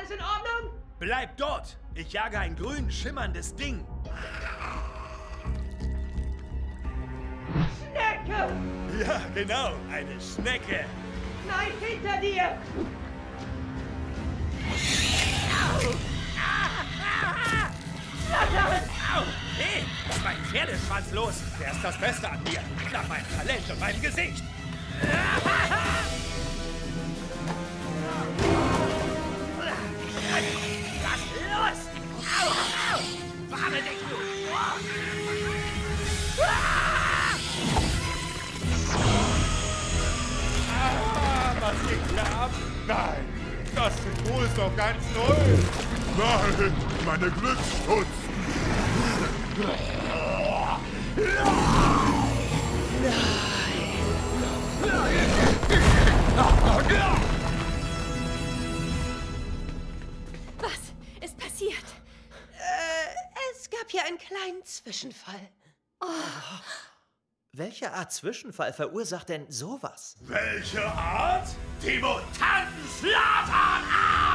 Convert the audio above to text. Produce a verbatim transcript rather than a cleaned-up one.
Alles in Ordnung? Bleib dort! Ich jage ein grün, schimmerndes Ding. Schnecke! Ja, genau, eine Schnecke. Nein, hinter dir! Flattern! Au! Hey, ist mein Pferdeschwanz los? Der ist das Beste an mir. Nach meinem Talent und meinem Gesicht. Was los? Au, au! Warne dich, du! Ah, was geht hier ab? Nein, das Symbol ist doch ganz neu. Nein, meine Glücksschutz. Was ist passiert? Äh, es gab hier einen kleinen Zwischenfall. Welche Art Zwischenfall verursacht denn sowas? Welche Art? Die Mutanten slattern ab!